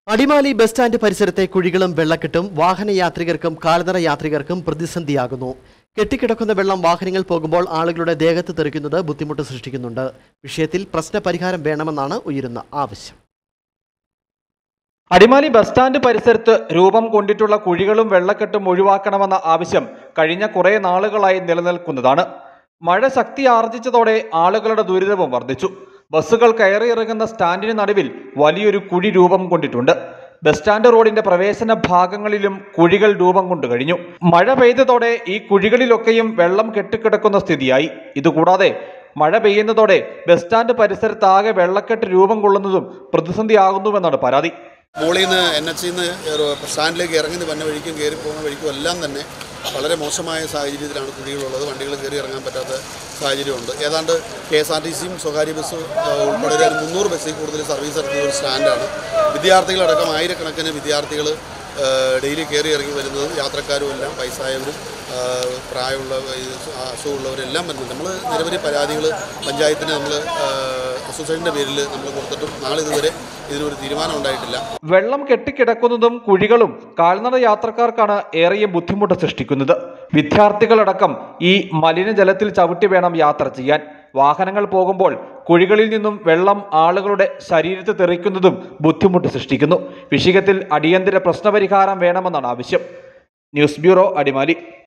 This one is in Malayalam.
അടിമാലി ബസ് സ്റ്റാൻഡ് പരിസരത്തെ കുഴികളും വെള്ളക്കെട്ടും വാഹനയാത്രികർക്കും കാൽനട യാത്രികർക്കും പ്രതിസന്ധിയാകുന്നു. കെട്ടിക്കിടക്കുന്ന വെള്ളം വാഹനങ്ങൾ പോകുമ്പോൾ ആളുകളുടെ ദേഹത്ത് തെറിക്കുന്നത് ബുദ്ധിമുട്ട് സൃഷ്ടിക്കുന്നുണ്ട്. വിഷയത്തിൽ പ്രശ്നപരിഹാരം വേണമെന്നാണ് ഉയരുന്ന ആവശ്യം. അടിമാലി ബസ് സ്റ്റാൻഡ് പരിസരത്ത് രൂപം കൊണ്ടിട്ടുള്ള കുഴികളും വെള്ളക്കെട്ടും ഒഴിവാക്കണമെന്ന ആവശ്യം കഴിഞ്ഞ കുറേ നാളുകളായി നിലനിൽക്കുന്നതാണ്. മഴ ശക്തി ആർജിച്ചതോടെ ആളുകളുടെ ദുരിതവും വർദ്ധിച്ചു. ബസ്സുകൾ കയറിയിറങ്ങുന്ന സ്റ്റാൻഡിന് നടുവിൽ വലിയൊരു കുഴി രൂപം കൊണ്ടിട്ടുണ്ട്. ബസ് സ്റ്റാൻഡ് റോഡിന്റെ പ്രവേശന ഭാഗങ്ങളിലും കുഴികൾ രൂപം കൊണ്ടു കഴിഞ്ഞു. മഴ പെയ്തതോടെ ഈ കുഴികളിലൊക്കെയും വെള്ളം കെട്ടിക്കിടക്കുന്ന സ്ഥിതിയായി. ഇതുകൂടാതെ മഴ പെയ്യുന്നതോടെ ബസ് സ്റ്റാൻഡ് പരിസരത്താകെ വെള്ളക്കെട്ട് രൂപം കൊള്ളുന്നതും പ്രതിസന്ധിയാകുന്നുവെന്നാണ് പരാതി. മോളിൽ നിന്ന് NH നിന്ന് സ്റ്റാൻഡിലേക്ക് ഇറങ്ങി വന്ന വഴിക്കും കയറി പോകുന്ന വഴിക്കും എല്ലാം തന്നെ വളരെ മോശമായ സാഹചര്യത്തിലാണ് കുഴികളുള്ളത്. വണ്ടികൾ കയറി ഇറങ്ങാൻ പറ്റാത്ത സാഹചര്യമുണ്ട്. ഏതാണ്ട് KSRTCയും സ്വകാര്യ ബസ് ഉൾപ്പെടെ 300 ബസ്സിൽ കൂടുതൽ സർവീസ് നടത്തുന്ന ഒരു സ്റ്റാൻഡാണ്. വിദ്യാർത്ഥികളടക്കം ആയിരക്കണക്കിന് വിദ്യാർത്ഥികൾ ഡെയിലി കയറി ഇറങ്ങി വരുന്നത് യാത്രക്കാരും എല്ലാം വയസ്സായവരും പ്രായമുള്ള അസുഖമുള്ളവരെല്ലാം വരുന്നുണ്ട്. നമ്മൾ നിരവധി പരാതികൾ പഞ്ചായത്തിന് നമ്മൾ അസോസിയേഷൻ്റെ പേരിൽ നമ്മൾ കൊടുത്തിട്ടും നാളെ ഇതുവരെ ഇതിനൊരു തീരുമാനം ഉണ്ടായിട്ടില്ല. വെള്ളം കെട്ടിക്കിടക്കുന്നതും കുഴികളും കാൽനട യാത്രക്കാർക്കാണ് ഏറെയും ബുദ്ധിമുട്ട് സൃഷ്ടിക്കുന്നത്. വിദ്യാർത്ഥികളടക്കം ഈ മലിനജലത്തിൽ ചവിട്ടി വേണം യാത്ര ചെയ്യാൻ. വാഹനങ്ങൾ പോകുമ്പോൾ കുഴികളിൽ നിന്നും വെള്ളം ആളുകളുടെ ശരീരത്തിൽ തെറിക്കുന്നതും ബുദ്ധിമുട്ട് സൃഷ്ടിക്കുന്നു. വിഷയത്തിൽ അടിയന്തര പ്രശ്നപരിഹാരം വേണമെന്നാണ് ആവശ്യം. News bureau, Adimali.